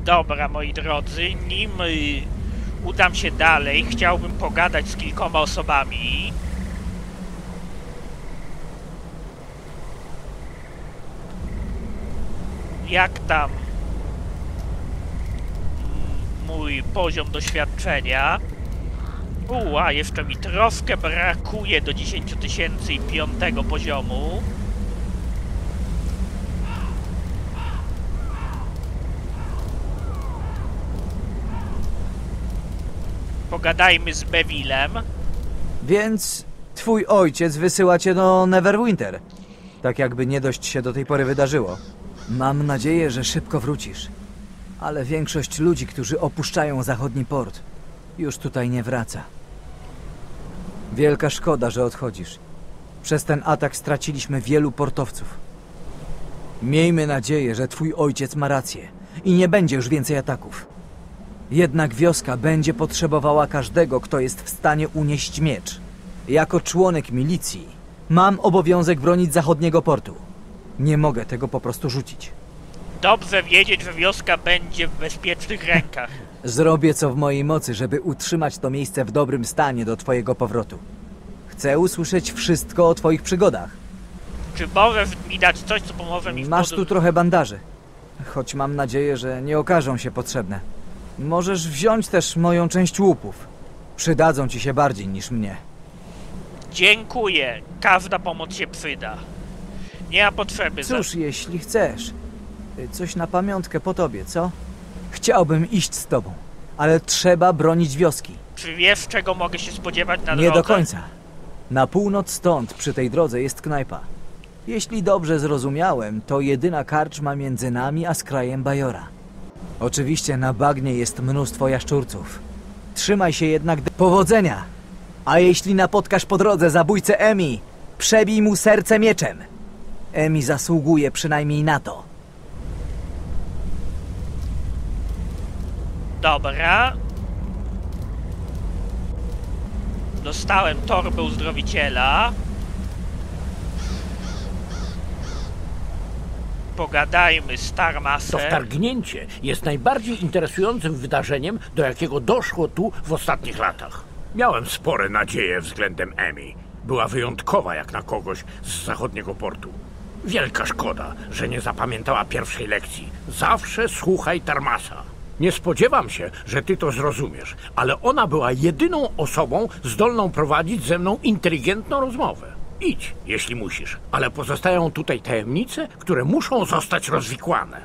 Dobra, moi drodzy, nim udam się dalej, chciałbym pogadać z kilkoma osobami. Jak tam mój poziom doświadczenia? A jeszcze mi troszkę brakuje do 10 000 i 5. poziomu. Pogadajmy z Bevillem. Więc twój ojciec wysyła cię do Neverwinter. Tak jakby nie dość się do tej pory wydarzyło. Mam nadzieję, że szybko wrócisz. Ale większość ludzi, którzy opuszczają zachodni port, już tutaj nie wraca. Wielka szkoda, że odchodzisz. Przez ten atak straciliśmy wielu portowców. Miejmy nadzieję, że twój ojciec ma rację i nie będzie już więcej ataków. Jednak wioska będzie potrzebowała każdego, kto jest w stanie unieść miecz. Jako członek milicji mam obowiązek bronić zachodniego portu. Nie mogę tego po prostu rzucić. Dobrze wiedzieć, że wioska będzie w bezpiecznych rękach. Zrobię co w mojej mocy, żeby utrzymać to miejsce w dobrym stanie do twojego powrotu. Chcę usłyszeć wszystko o twoich przygodach. Czy możesz mi dać coś, co pomoże mi w Masz tu trochę bandaży, choć mam nadzieję, że nie okażą się potrzebne. Możesz wziąć też moją część łupów. Przydadzą ci się bardziej niż mnie. Dziękuję. Każda pomoc się przyda. Nie ma potrzeby. Cóż, jeśli chcesz. Coś na pamiątkę po tobie, co? Chciałbym iść z tobą, ale trzeba bronić wioski. Czy wiesz, czego mogę się spodziewać na drodze? Nie do końca. Na północ stąd, przy tej drodze, jest knajpa. Jeśli dobrze zrozumiałem, to jedyna karczma między nami a skrajem Bajora. Oczywiście na bagnie jest mnóstwo jaszczurców. Trzymaj się jednak powodzenia! A jeśli napotkasz po drodze zabójcę Emi, przebij mu serce mieczem. Emi zasługuje przynajmniej na to. Dobra. Dostałem torbę uzdrowiciela. Pogadajmy z Tarmasem. To wtargnięcie jest najbardziej interesującym wydarzeniem, do jakiego doszło tu w ostatnich latach. Miałem spore nadzieje względem Emi. Była wyjątkowa jak na kogoś z zachodniego portu. Wielka szkoda, że nie zapamiętała pierwszej lekcji. Zawsze słuchaj Tarmasa. Nie spodziewam się, że ty to zrozumiesz, ale ona była jedyną osobą zdolną prowadzić ze mną inteligentną rozmowę. Idź, jeśli musisz, ale pozostają tutaj tajemnice, które muszą zostać rozwikłane.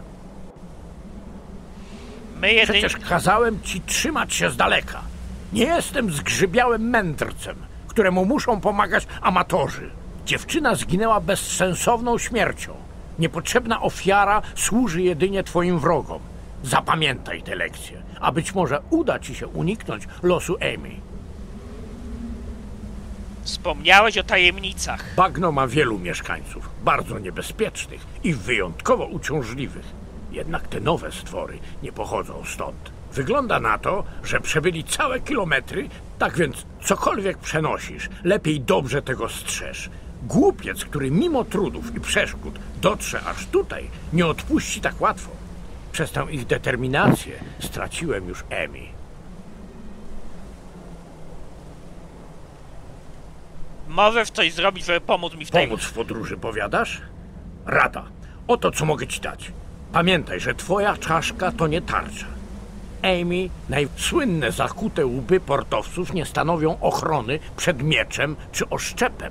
Przecież kazałem ci trzymać się z daleka. Nie jestem zgrzybiałym mędrcem, któremu muszą pomagać amatorzy. Dziewczyna zginęła bezsensowną śmiercią. Niepotrzebna ofiara służy jedynie twoim wrogom. Zapamiętaj tę lekcję, a być może uda ci się uniknąć losu Emi. Wspomniałeś o tajemnicach. Bagno ma wielu mieszkańców, bardzo niebezpiecznych i wyjątkowo uciążliwych. Jednak te nowe stwory nie pochodzą stąd. Wygląda na to, że przebyli całe kilometry, tak więc cokolwiek przenosisz, lepiej dobrze tego strzeż. Głupiec, który mimo trudów i przeszkód dotrze aż tutaj, nie odpuści tak łatwo. Przez tę ich determinację straciłem już Emi. Możesz coś zrobić, żeby pomóc mi w tej... Pomóc w podróży, powiadasz? Rada. Oto co mogę ci dać. Pamiętaj, że twoja czaszka to nie tarcza. Emi, najsłynne zakute łby portowców nie stanowią ochrony przed mieczem czy oszczepem.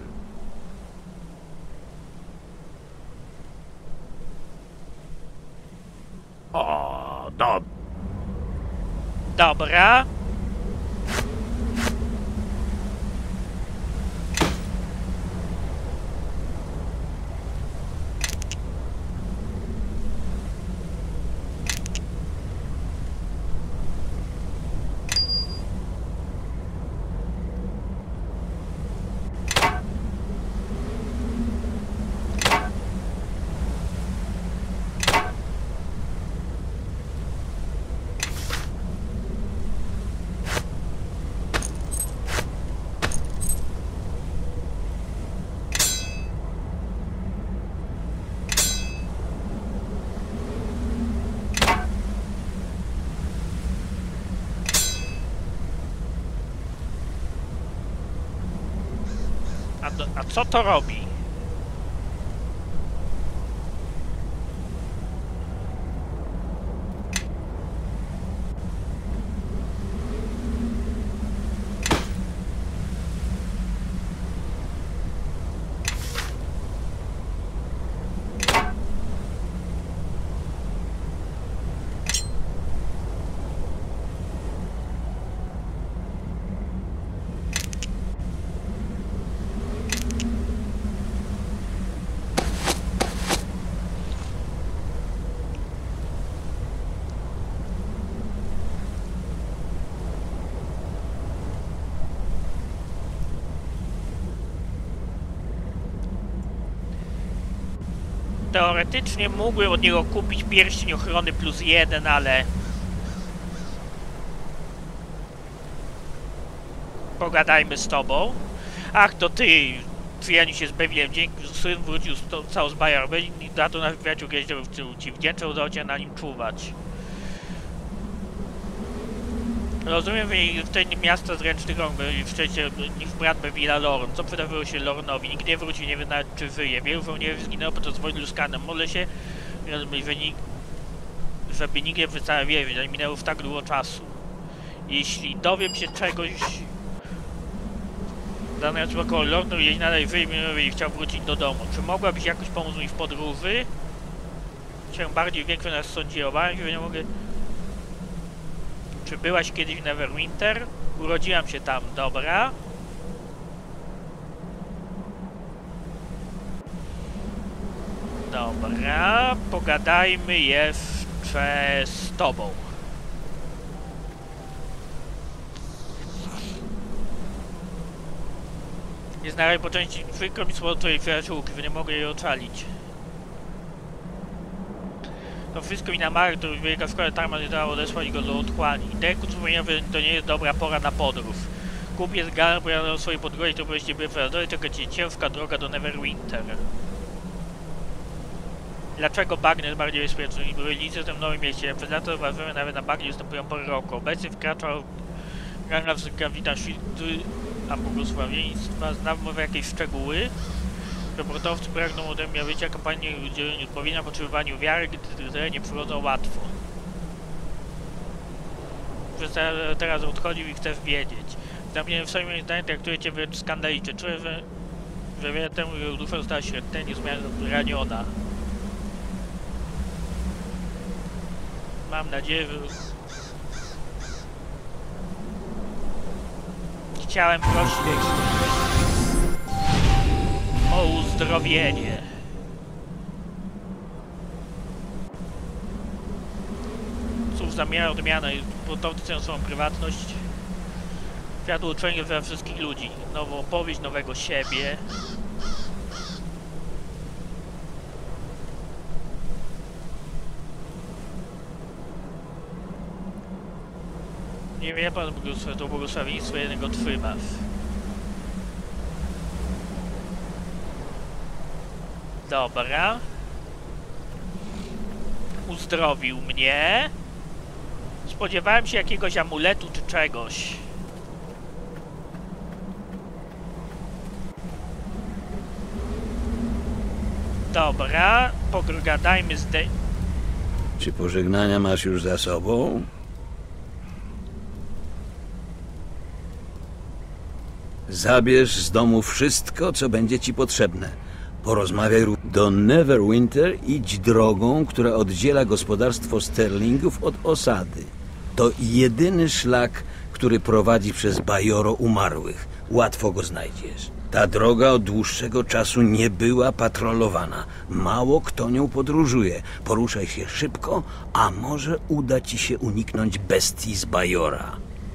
O, Dobra. A co to robi? Teoretycznie mógłbym od niego kupić pierścień ochrony +1, ale... Pogadajmy z tobą. Ach, to ty, przyjaciół się z Bewilem. Dzięki, syn wrócił cały z Bajor. Za to nasz przyjaciół jeździł w tył. Ci wdzięczę, udało cię na nim czuwać. Rozumiem, że w tej miasta z ręcznych rąk wcześniej niż brat Bewila Lorn. Co wydarzyło się Lornowi? Nikt nie wrócił, nie wie nawet czy żyje. Wielu żołnierzy zginęło podczas wojny luskanem. Modlę się, żeby nikt nie wcale wierzyć, ale minęło już tak długo czasu. Jeśli dowiem się czegoś... Dany człowiek Lornu jeździ nadal wyjmie i chciał wrócić do domu. Czy mogłabyś jakoś pomóc mi w podróży? Cię bardziej większy nas sądzi, obawiam się, że nie mogę... Czy byłaś kiedyś w Neverwinter? Urodziłam się tam, dobra. Dobra, pogadajmy jeszcze z tobą. Nie znałem po części, przykro mi słowo twojej przyjaciółki, że nie mogę jej ocalić. To wszystko wina Mary, który wyjechał w szkole Tarma nie dała odesłać go do otchłani. Deku wspomniał, że to nie jest dobra pora na podróż. Kupiec Gar pojadą swojej podróży, to byście byli Feradory, czeka cię ciężka droga do Neverwinter. Dlaczego bagnie jest bardziej bezpieczny? I były lice w tym nowym mieście. Przez lata zauważyłem, nawet na bagnie występują pory roku. Obecnie wkraczał Garna w gawita świty, a błogosławieństwa. Znam może jakieś szczegóły? Reportowcy pragną ode mnie wyjścia kampanii o udzieleniu odpowiedzi na potrzebowaniu wiary, gdy nie przychodzą łatwo. Przez teraz odchodził i chcesz wiedzieć. Zamknięty w swoim zdaniu traktuje cię wręcz skandalicznie. Czuję, że wiele temu, że dusza została śmiertelnie raniona. Mam nadzieję, że... Chciałem prosić o uzdrowienie. Cóż za miara odmiana, portowcy cenią swoją prywatność. Światło uczenie we wszystkich ludzi. Nową opowieść, nowego siebie. Nie wie pan, to błogosławieństwo jednego Twymaw. Dobra. Uzdrowił mnie. Spodziewałem się jakiegoś amuletu czy czegoś. Dobra, pogadajmy z Czy pożegnania masz już za sobą? Zabierz z domu wszystko, co będzie ci potrzebne. Porozmawiaj do Neverwinter, idź drogą, która oddziela gospodarstwo Sterlingów od osady. To jedyny szlak, który prowadzi przez Bajoro Umarłych. Łatwo go znajdziesz. Ta droga od dłuższego czasu nie była patrolowana. Mało kto nią podróżuje. Poruszaj się szybko, a może uda ci się uniknąć bestii z Bajora.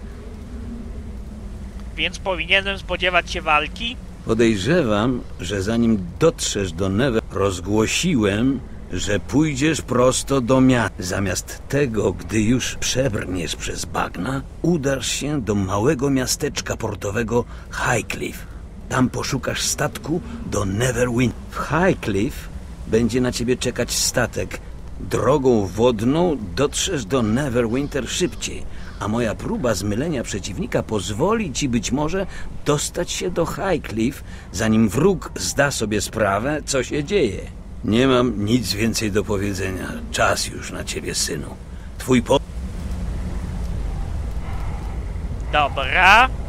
Więc powinienem spodziewać się walki? Podejrzewam, że zanim dotrzesz do Never, rozgłosiłem, że pójdziesz prosto do miasta. Zamiast tego, gdy już przebrniesz przez bagna, udasz się do małego miasteczka portowego Highcliff. Tam poszukasz statku do Neverwinter. W Highcliff będzie na ciebie czekać statek Drogą wodną dotrzesz do Neverwinter szybciej, a moja próba zmylenia przeciwnika pozwoli ci być może dostać się do Highcliff, zanim wróg zda sobie sprawę, co się dzieje. Nie mam nic więcej do powiedzenia. Czas już na ciebie, synu. Twój Dobra.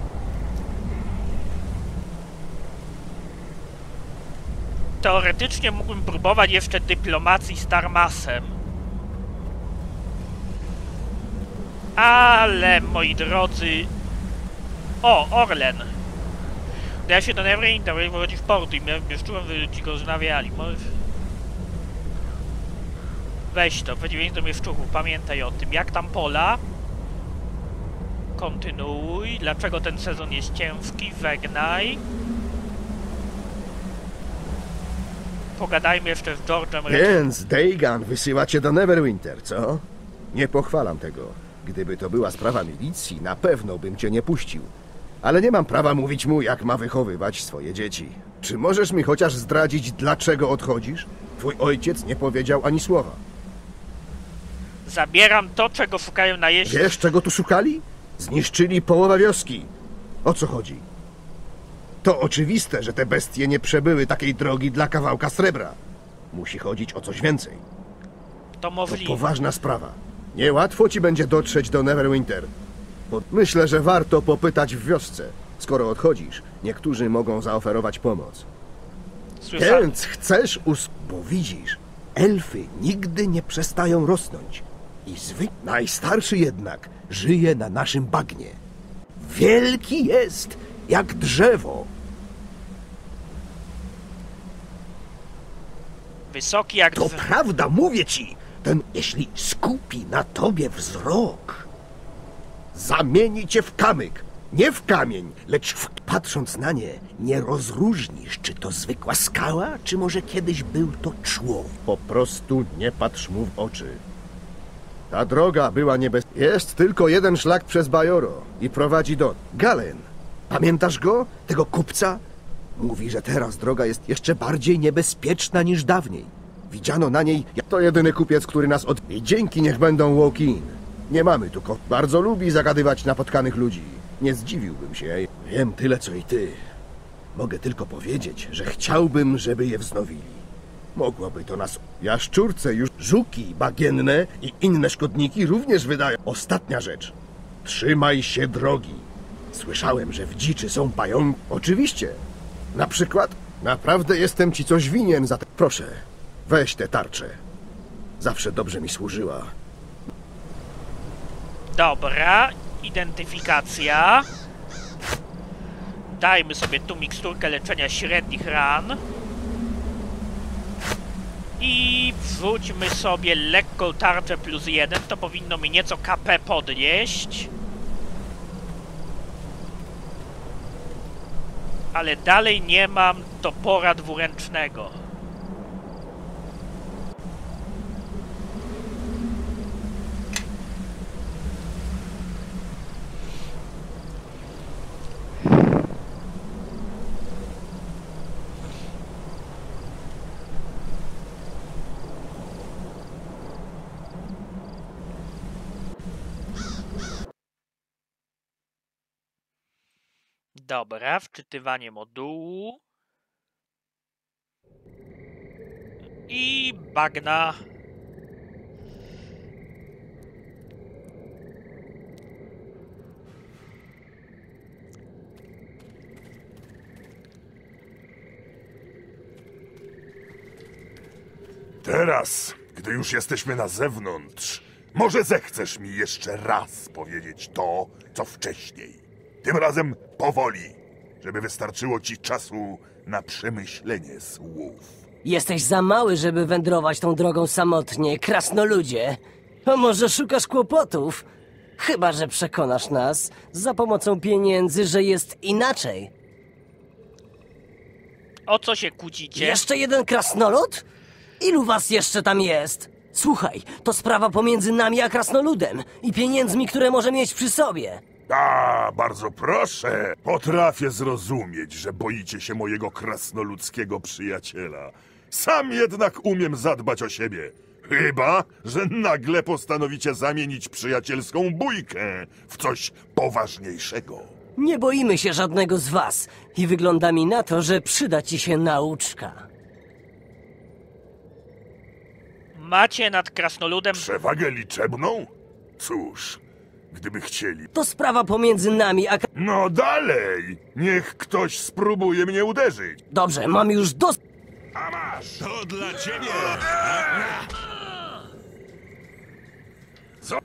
Teoretycznie mógłbym próbować jeszcze dyplomacji z Tarmasem. Ale, moi drodzy... O, Orlen. Ja się do Neverwinter wychodzi w portu i już czułem, że ci go znawiali. Weź to, przeciwieństwo mnie wczuchu, pamiętaj o tym. Jak tam pola? Kontynuuj. Dlaczego ten sezon jest ciężki? Żegnaj. Pogadajmy jeszcze z George'em. Więc Dagan wysyła cię do Neverwinter, co? Nie pochwalam tego. Gdyby to była sprawa milicji, na pewno bym cię nie puścił. Ale nie mam prawa mówić mu, jak ma wychowywać swoje dzieci. Czy możesz mi chociaż zdradzić, dlaczego odchodzisz? Twój ojciec nie powiedział ani słowa. Zabieram to, czego szukają najeźdźcy. Wiesz, czego tu szukali? Zniszczyli połowę wioski. O co chodzi? To oczywiste, że te bestie nie przebyły takiej drogi dla kawałka srebra. Musi chodzić o coś więcej. To To możliwe. poważna sprawa. Niełatwo ci będzie dotrzeć do Neverwinter. Myślę, że warto popytać w wiosce. Skoro odchodzisz, niektórzy mogą zaoferować pomoc. Słyszałem. Więc chcesz Bo widzisz, elfy nigdy nie przestają rosnąć. I najstarszy jednak żyje na naszym bagnie. Wielki jest, jak drzewo. Wysoki jak To prawda, mówię ci. Ten, jeśli skupi na tobie wzrok, zamieni cię w kamyk. Nie w kamień, lecz patrząc na nie, nie rozróżnisz, czy to zwykła skała, czy może kiedyś był to człowiek. Po prostu nie patrz mu w oczy. Ta droga była niebezpieczna. Jest tylko jeden szlak przez Bajoro i prowadzi do Galen. Pamiętasz go? Tego kupca? Mówi, że teraz droga jest jeszcze bardziej niebezpieczna niż dawniej. Widziano na niej... To jedyny kupiec, który nas I dzięki niech będą walk-in. Nie mamy tu Bardzo lubi zagadywać napotkanych ludzi. Nie zdziwiłbym się. Wiem tyle, co i ty. Mogę tylko powiedzieć, że chciałbym, żeby je wznowili. Mogłoby to nas... Jaszczurce już żuki bagienne i inne szkodniki również wydają. Ostatnia rzecz. Trzymaj się drogi. Słyszałem, że w dziczy są pająki. Oczywiście. Na przykład, naprawdę jestem ci coś winien za... Proszę, weź tę tarczę. Zawsze dobrze mi służyła. Dobra, identyfikacja. Dajmy sobie tu miksturkę leczenia średnich ran. I wrzućmy sobie lekką tarczę +1, to powinno mi nieco KP podnieść. Ale dalej nie mam topora dwuręcznego. Dobra, wczytywanie modułu. I bagna. Teraz, gdy już jesteśmy na zewnątrz, może zechcesz mi jeszcze raz powiedzieć to, co wcześniej. Tym razem powoli, żeby wystarczyło ci czasu na przemyślenie słów. Jesteś za mały, żeby wędrować tą drogą samotnie, krasnoludzie. A może szukasz kłopotów? Chyba że przekonasz nas za pomocą pieniędzy, że jest inaczej. O co się kłócicie? Jeszcze jeden krasnolud? Ilu was jeszcze tam jest? Słuchaj, to sprawa pomiędzy nami a krasnoludem i pieniędzmi, które może mieć przy sobie. A, bardzo proszę. Potrafię zrozumieć, że boicie się mojego krasnoludzkiego przyjaciela. Sam jednak umiem zadbać o siebie. Chyba, że nagle postanowicie zamienić przyjacielską bójkę w coś poważniejszego. Nie boimy się żadnego z was i wygląda mi na to, że przyda ci się nauczka. Macie nad krasnoludem... Przewagę liczebną? Cóż, gdyby chcieli. To sprawa pomiędzy nami, a... No dalej! Niech ktoś spróbuje mnie uderzyć. Dobrze, mam już dosyć... A masz! To dla ciebie! Co?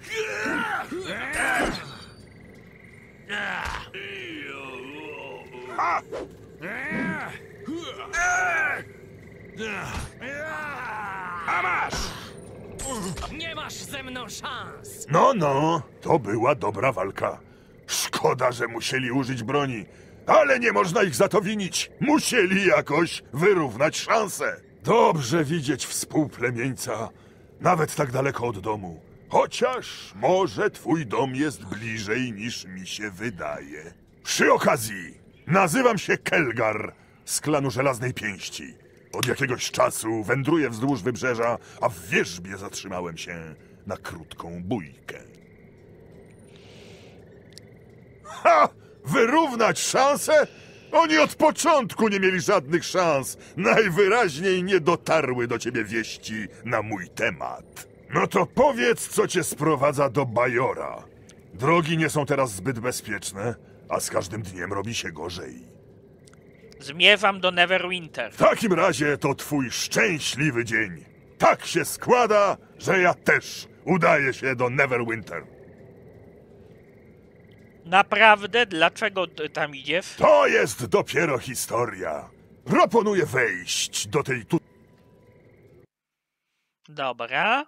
A masz! Nie masz ze mną szans! No, to była dobra walka. Szkoda, że musieli użyć broni, ale nie można ich za to winić. Musieli jakoś wyrównać szanse. Dobrze widzieć współplemieńca, nawet tak daleko od domu. Chociaż może twój dom jest bliżej niż mi się wydaje. Przy okazji, nazywam się Kelgar z klanu Żelaznej Pięści. Od jakiegoś czasu wędruję wzdłuż wybrzeża, a w wierzbie zatrzymałem się na krótką bójkę. Ha! Wyrównać szanse? Oni od początku nie mieli żadnych szans. Najwyraźniej nie dotarły do ciebie wieści na mój temat. No to powiedz, co cię sprowadza do Bajora. Drogi nie są teraz zbyt bezpieczne, a z każdym dniem robi się gorzej. Zmierzam do Neverwinter. W takim razie to twój szczęśliwy dzień. Tak się składa, że ja też udaję się do Neverwinter. Naprawdę? Dlaczego tam idziesz? To jest dopiero historia. Proponuję wejść do tej tu... Dobra.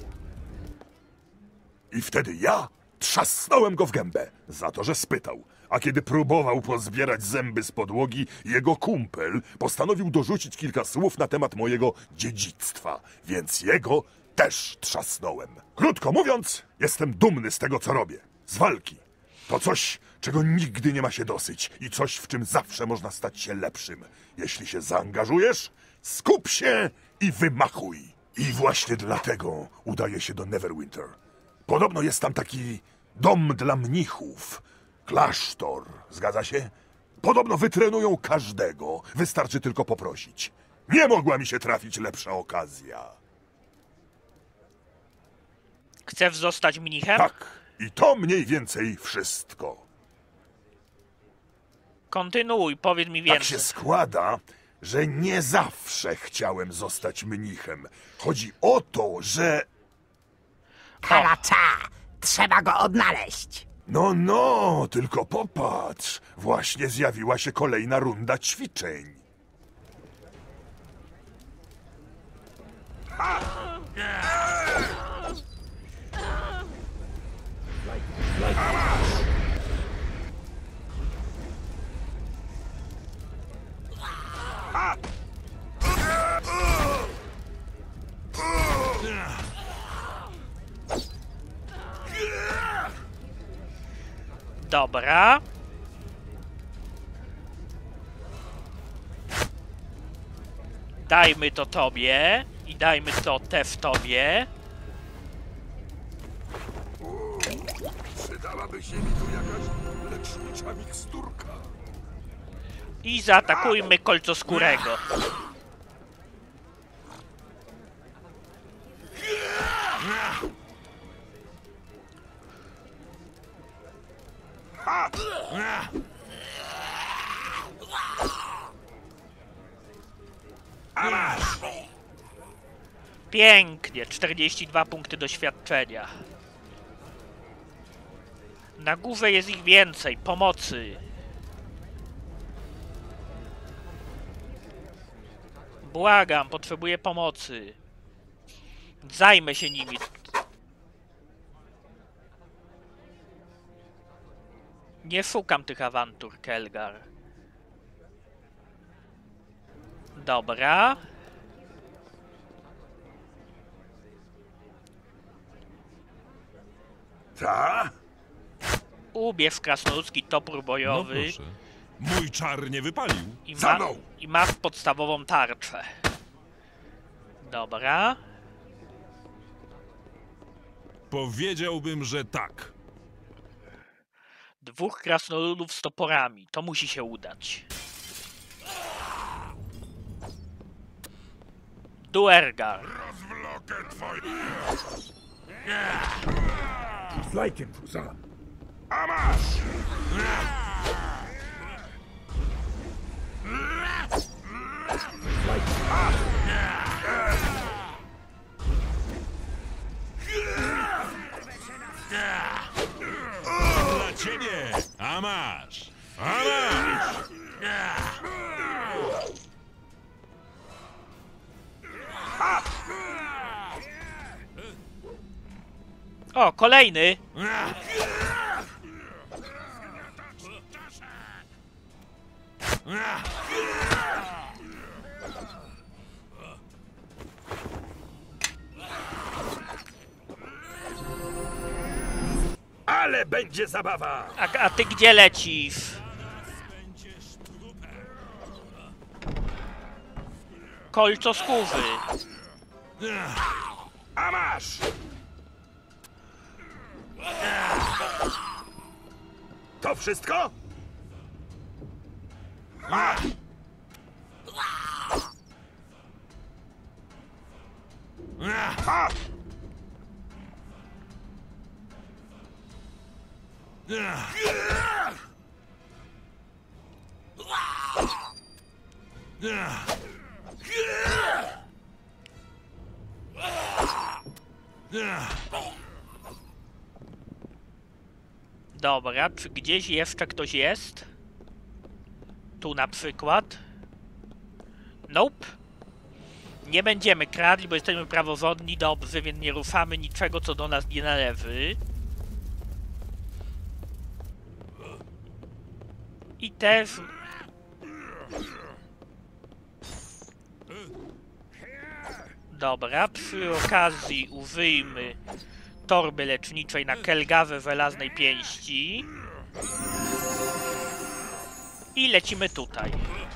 I wtedy ja trzasnąłem go w gębę za to, że spytał. A kiedy próbował pozbierać zęby z podłogi, jego kumpel postanowił dorzucić kilka słów na temat mojego dziedzictwa, więc jego też trzasnąłem. Krótko mówiąc, jestem dumny z tego, co robię. Z walki. To coś, czego nigdy nie ma się dosyć i coś, w czym zawsze można stać się lepszym. Jeśli się zaangażujesz, skup się i wymachuj. I właśnie dlatego udaję się do Neverwinter. Podobno jest tam taki dom dla mnichów. Klasztor, zgadza się? Podobno wytrenują każdego, wystarczy tylko poprosić. Nie mogła mi się trafić lepsza okazja. Chcesz zostać mnichem? Tak, i to mniej więcej wszystko. Kontynuuj, powiedz mi Tak więcej. się składa, że nie zawsze chciałem zostać mnichem. Chodzi o to, że... Karaca! Trzeba go odnaleźć! No, tylko popatrz. Właśnie zjawiła się kolejna runda ćwiczeń. Dobra. Dajmy to tobie i dajmy to też tobie. Przydałaby się mi tu jakaś lecznicza miksturka. I zaatakujmy kolcoskórego. Pięknie, 42 punkty doświadczenia. Na górze jest ich więcej, pomocy. Błagam, potrzebuję pomocy. Zajmę się nimi. Nie szukam tych awantur, Kelgar. Dobra. Ta? Ubierz krasnoludzki topór No bojowy proszę. Mój czar nie wypalił. Za mną! i masz podstawową tarczę. Dobra. Powiedziałbym, że tak. 2 krasnoludów z toporami. To musi się udać. Duergar. Rozwlokę twoje... Flajkiem, za. A masz! Dla ciebie! A masz! A masz! O, kolejny! Ale będzie zabawa! A ty gdzie lecisz? Kolco skóry. A masz! To wszystko? Dobra, czy gdzieś jeszcze ktoś jest? Tu na przykład? Nope. Nie będziemy kradli, bo jesteśmy praworządni, dobrze, więc nie ruszamy niczego, co do nas nie należy. I też... Dobra, przy okazji użyjmy torby leczniczej na Kelgawę żelaznej pięści. I lecimy tutaj.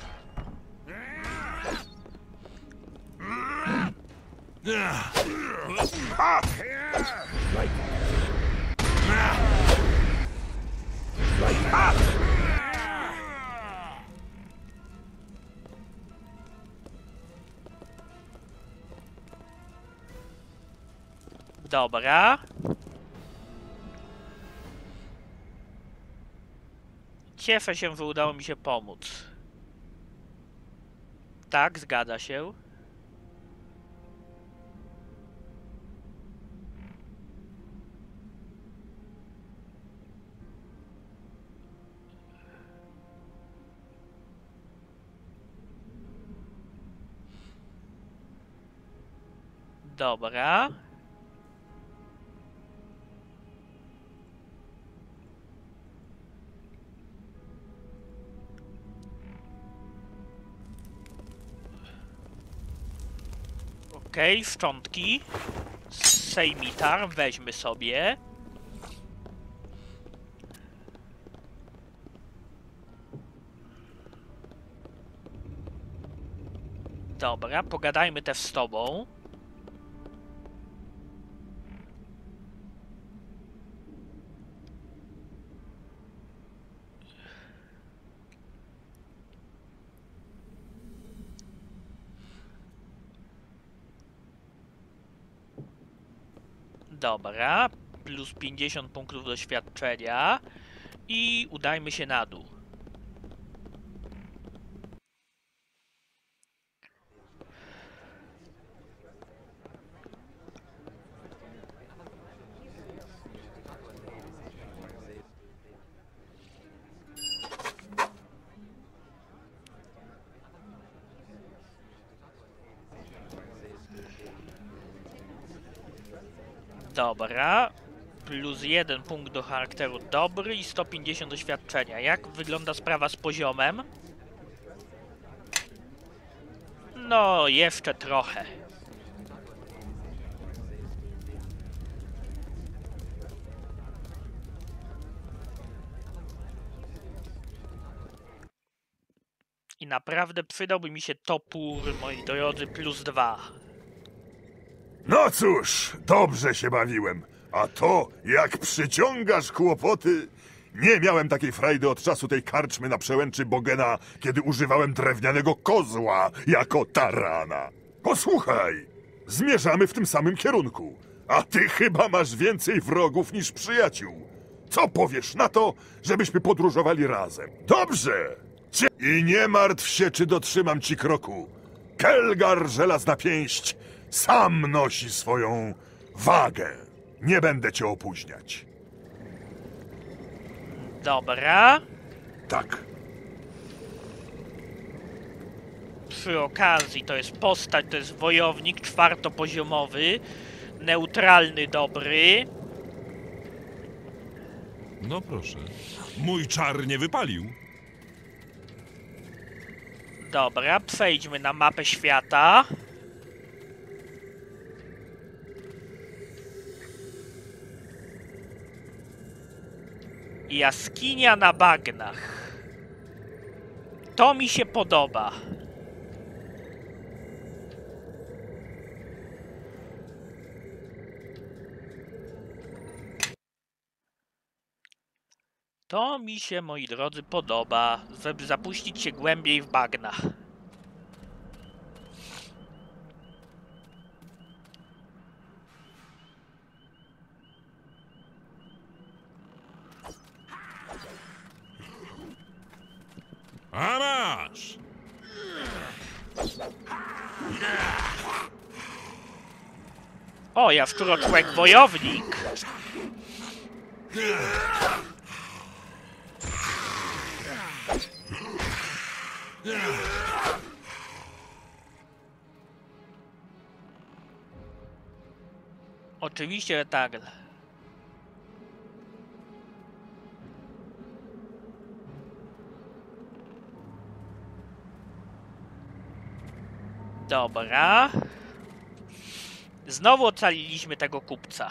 Dobra. Cieszę się, że udało mi się pomóc. Tak, zgadza się. Dobra. Okej, szczątki. Sejmitar weźmy sobie. Dobra, pogadajmy też z tobą. Dobra, plus 50 punktów doświadczenia i udajmy się na dół. Dobra, plus 1 punkt do charakteru dobry i 150 doświadczenia. Jak wygląda sprawa z poziomem? No, jeszcze trochę. I naprawdę przydałby mi się topór, moi drodzy, plus 2. No cóż, dobrze się bawiłem. A to, jak przyciągasz kłopoty... Nie miałem takiej frajdy od czasu tej karczmy na przełęczy Bogena, kiedy używałem drewnianego kozła jako tarana. Posłuchaj, zmierzamy w tym samym kierunku, a ty chyba masz więcej wrogów niż przyjaciół. Co powiesz na to, żebyśmy podróżowali razem? Dobrze! I nie martw się, czy dotrzymam ci kroku. Kelgar, żelazna pięść, sam nosi swoją wagę. Nie będę cię opóźniać. Dobra. Tak. Przy okazji to jest postać, to jest wojownik czwartopoziomowy, neutralny, dobry. No proszę. Mój czar nie wypalił. Dobra, przejdźmy na mapę świata. Jaskinia na bagnach. To mi się podoba. To mi się, moi drodzy, podoba, żeby zapuścić się głębiej w bagna. A masz! O, jaszczuroczłek wojownik! Oczywiście, że tak. Dobra. Znowu ocaliliśmy tego kupca.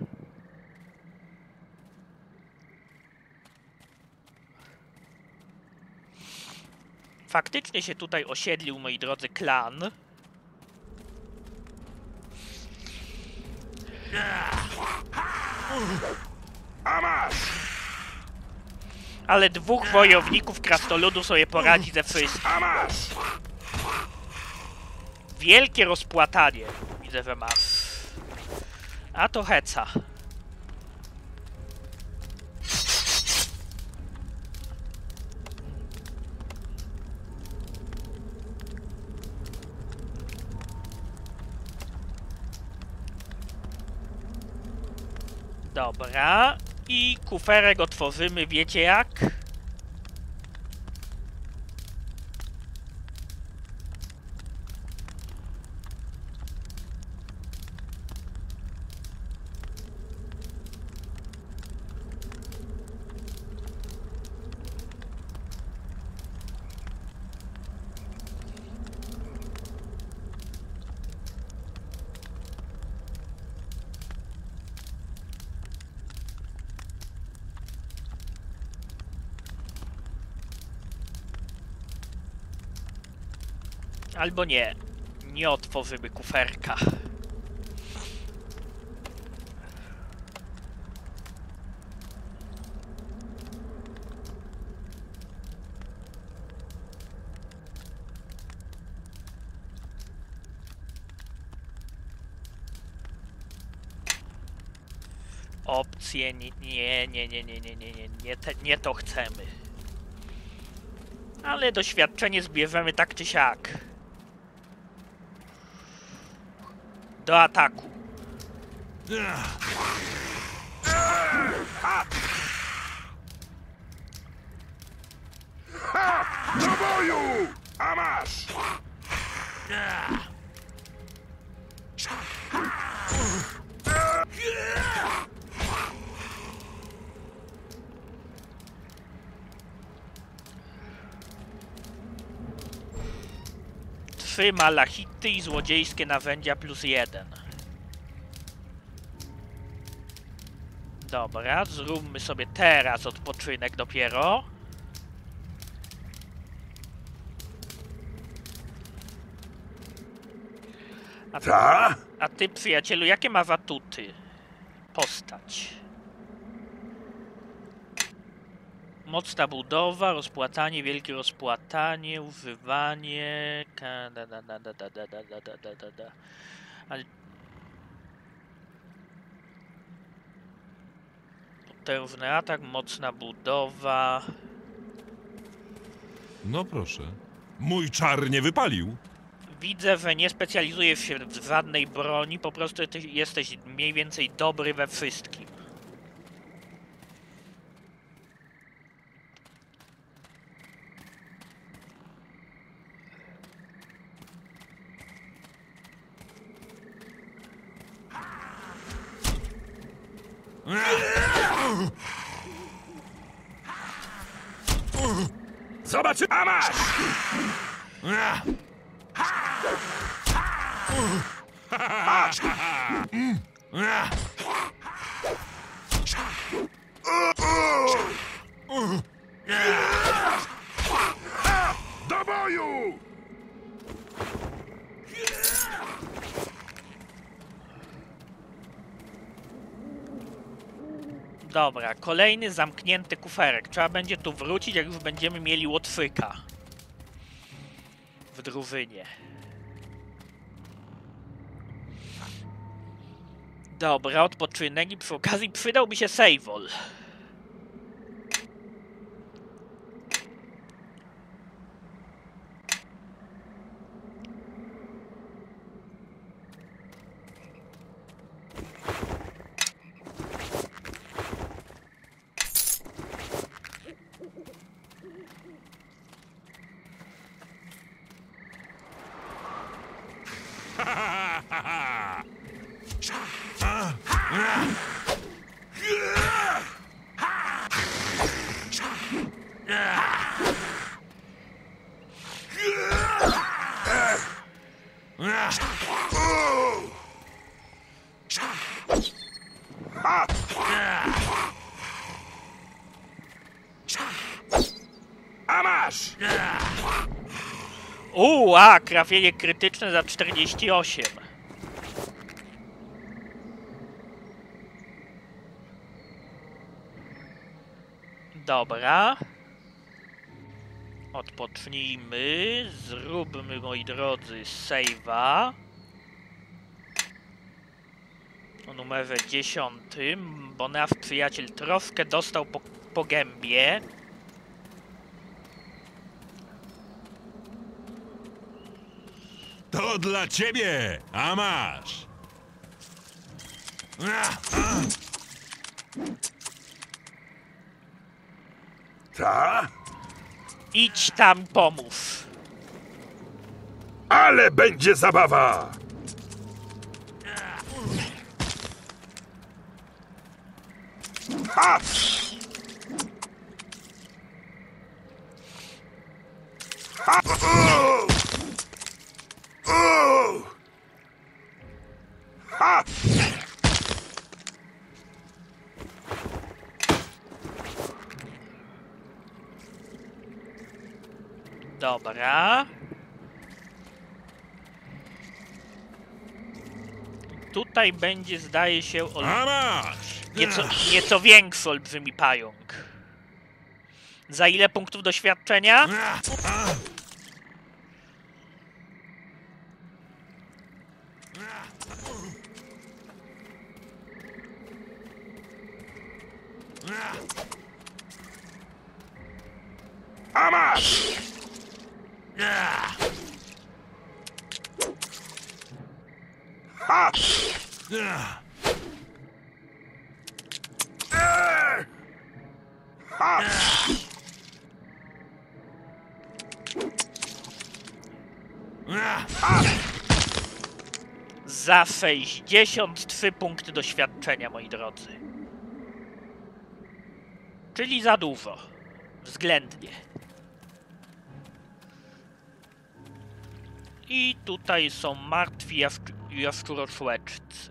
Faktycznie się tutaj osiedlił, moi drodzy, klan. Ale dwóch wojowników krasnoludów sobie poradzi ze wszystkim. Wielkie rozpłatanie. Widzę, że ma. A to heca. Dobra. I kuferek otworzymy, wiecie jak? Albo nie. Nie otworzymy kuferka. Opcje nie to chcemy. Ale doświadczenie zbierzemy tak czy siak. Do ataku. Do boju! A masz! Trzy malachity i złodziejskie narzędzia +1. Dobra, zróbmy sobie teraz odpoczynek dopiero. A ty, przyjacielu, jakie masz atuty? postać. Mocna budowa, rozpłatanie, wielkie rozpłatanie, używanie... Ale... Potężny atak, mocna budowa... No proszę. Mój czar nie wypalił. Widzę, że nie specjalizujesz się w żadnej broni, po prostu jesteś mniej więcej dobry we wszystkim. Zobaczy, a masz! Do boju! Dobra, kolejny zamknięty kuferek. Trzeba będzie tu wrócić, jak już będziemy mieli Łotwyka w drużynie. Dobra, odpoczynek i przy okazji przydałby się Sejwol. A masz! A trafienie krytyczne za 48. Dobra. Odpocznijmy. Zróbmy, moi drodzy, save'a. O numerze 10. Bo nasz przyjaciel troszkę dostał po gębie. To dla ciebie, a masz. Ta? Idź tam, pomóż. Ale będzie zabawa! Ha! Ha! Ha! Dobra. Tutaj będzie, zdaje się, A masz! nieco większy olbrzymi pająk. Za ile punktów doświadczenia? A masz! Ha! Ha! Za 63 punkty doświadczenia, moi drodzy. Czyli za dużo. Względnie. I tutaj są martwi jaszczuroczłeczcy.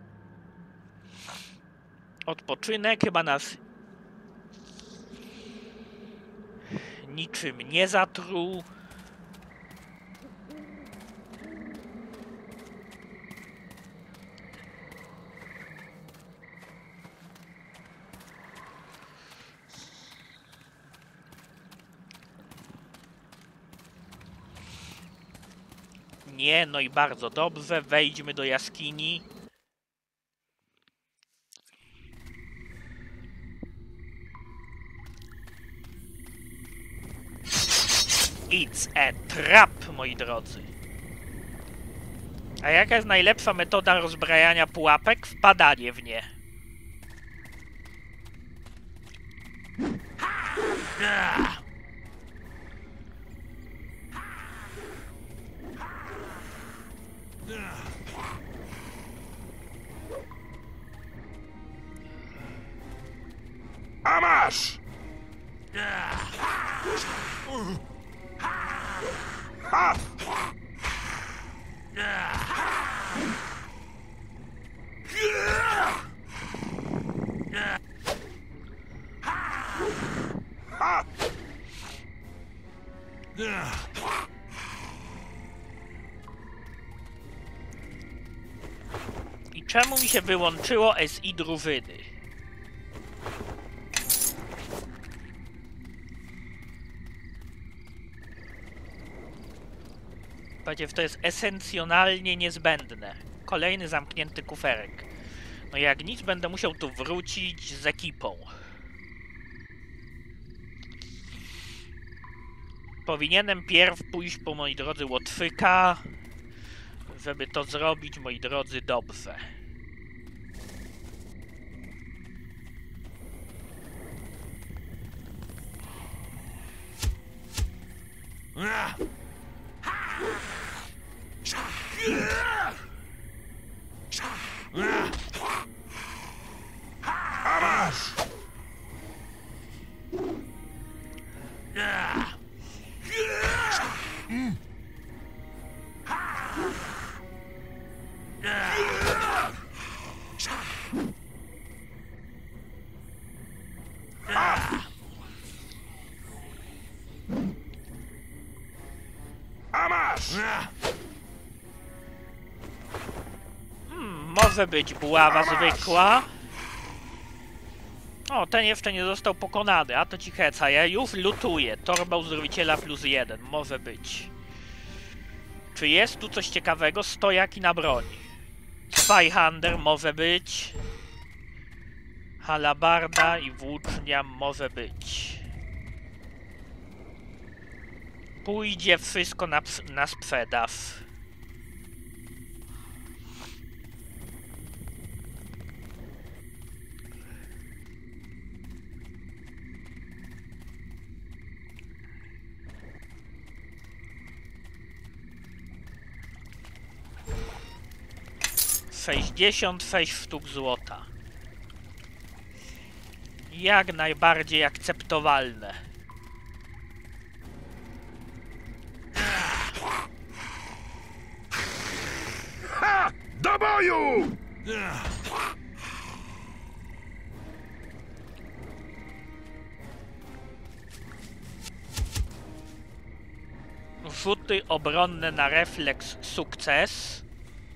Odpoczynek chyba nas niczym nie zatruł. Nie, no i bardzo dobrze. Wejdźmy do jaskini. It's a trap, moi drodzy. A jaka jest najlepsza metoda rozbrajania pułapek? Wpadanie w nie. A masz! Ha! Ha! I czemu mi się wyłączyło SI drużyny? To jest esencjonalnie niezbędne. Kolejny zamknięty kuferek. No jak nic, będę musiał tu wrócić z ekipą. Powinienem pierw pójść po, moi drodzy, Łotwyka, żeby to zrobić, moi drodzy, dobrze. A masz! A masz! Może być buława zwykła. O, ten jeszcze nie został pokonany, a to ci heca. Ja już lutuję. Torba uzdrowiciela +1. Może być. Czy jest tu coś ciekawego? Stojaki na broni. Spyhander może być. Halabarda i włócznia może być. Pójdzie wszystko na sprzedaż. $66 sztuk złota. Jak najbardziej akceptowalne. Ha! Do boju! Rzuty obronne na refleks sukces.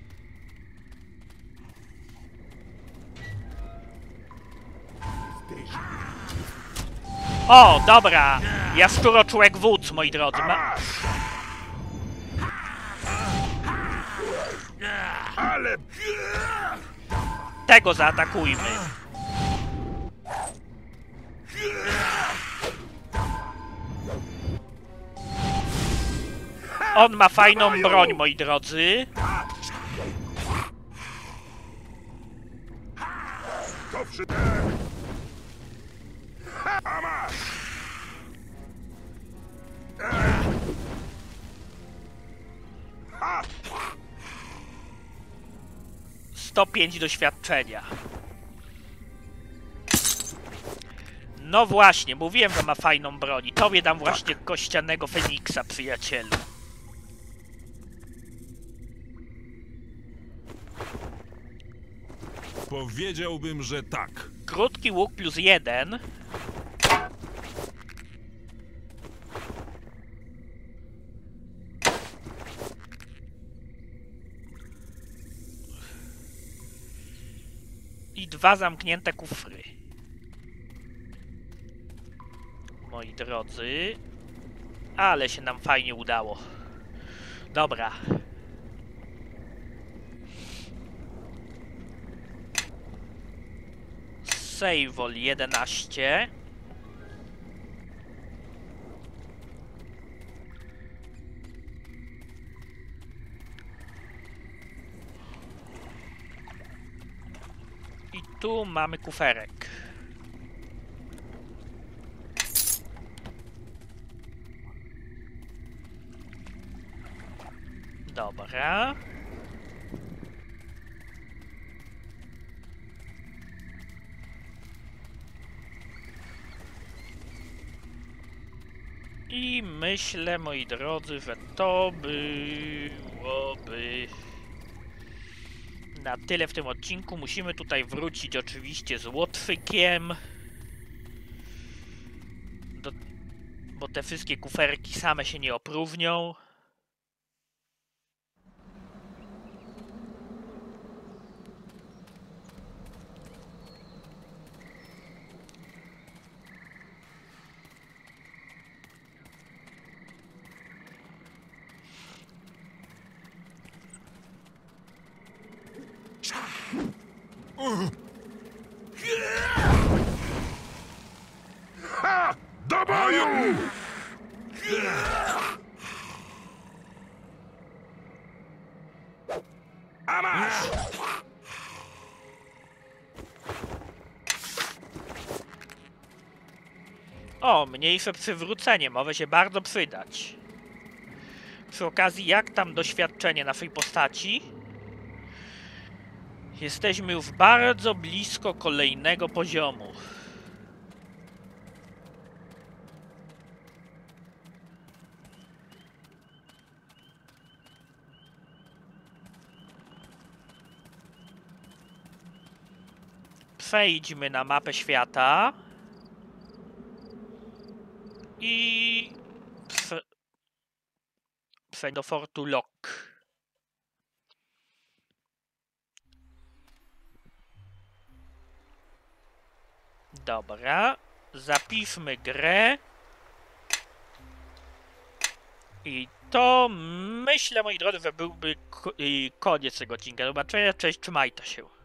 O, dobra! Jaszczuroczułek wódz, moi drodzy. Ale... Tego zaatakujmy. On ma fajną broń, moi drodzy. To wszystko. A masz! 105 doświadczenia. No właśnie, mówiłem, że ma fajną broń. Tobie dam właśnie kościanego Feniksa, przyjacielu. Powiedziałbym, że tak. Krótki łuk +1. I 2 zamknięte kufry. Moi drodzy. Ale się nam fajnie udało. Dobra. Save 11. I tu mamy kuferek. Dobra. I myślę, moi drodzy, że to byłoby na tyle w tym odcinku. Musimy tutaj wrócić oczywiście z łotwykiem. Bo te wszystkie kuferki same się nie opróżnią. Ha! Do boju! A masz! O, mniejsze przywrócenie, może się bardzo przydać. Przy okazji, jak tam doświadczenie naszej postaci? Jesteśmy już bardzo blisko kolejnego poziomu. Przejdźmy na mapę świata. I przejdź do Fortu Lock. Dobra, zapiszmy grę. I to myślę, moi drodzy, że byłby koniec tego odcinka. Do zobaczenia, cześć, trzymajcie się.